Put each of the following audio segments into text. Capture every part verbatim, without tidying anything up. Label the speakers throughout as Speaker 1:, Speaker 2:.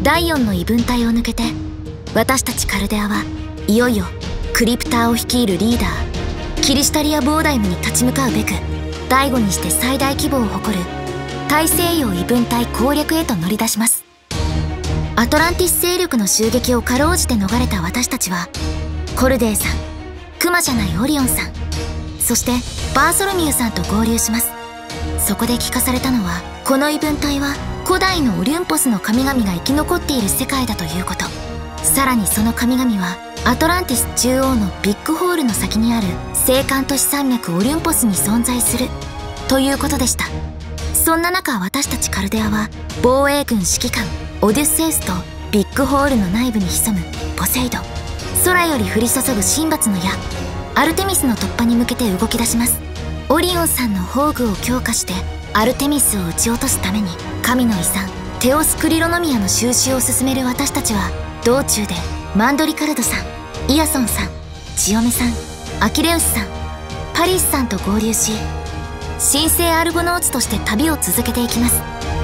Speaker 1: だいよんの異分隊を抜けて、私たちカルデアはいよいよクリプターを率いるリーダーキリシタリア・ボーダイムに立ち向かうべく、第五にして最大規模を誇る大西洋異分隊攻略へと乗り出します。アトランティス勢力の襲撃をかろうじて逃れた私たちは、コルデーさん、クマじゃないオリオンさん、そしてバーソロミューさんと合流します。そこで聞かされたのは、この異分隊は古代のオリュンポスの神々が生き残っている世界だということ。さらにその神々はアトランティス中央のビッグホールの先にある青函都市山脈オリュンポスに存在するということでした。そんな中、私たちカルデアは防衛軍指揮官オデュッセウスとビッグホールの内部に潜むポセイドン、空より降り注ぐ神罰の矢アルテミスの突破に向けて動き出します。オリオンさんの宝具を強化してアルテミスを撃ち落とすために、神の遺産テオスクリロノミアの収集を進める私たちは、道中でマンドリカルドさん、イアソンさん、チヨメさん、アキレウスさん、パリスさんと合流し、神聖アルゴノーツとして旅を続けていきます。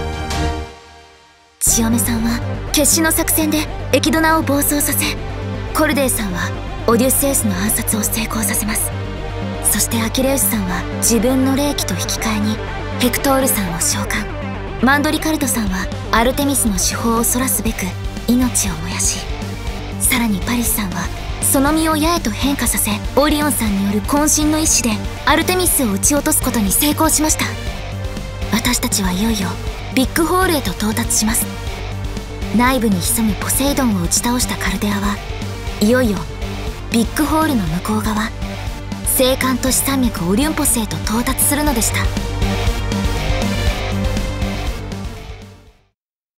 Speaker 1: チヨメさんは決死の作戦でエキドナを暴走させ、コルデーさんはオデュッセウスの暗殺を成功させます。そしてアキレウスさんは自分の霊気と引き換えにヘクトールさんを召喚。マンドリカルドさんはアルテミスの手法をそらすべく命を燃やし、さらにパリスさんはその身を矢へと変化させ、オリオンさんによる渾身の意志でアルテミスを撃ち落とすことに成功しました。私たちはいよいよビッグホールへと到達します。内部に潜むポセイドンを打ち倒したカルデアは、いよいよビッグホールの向こう側青函都市山脈オリュンポスへと到達するのでした。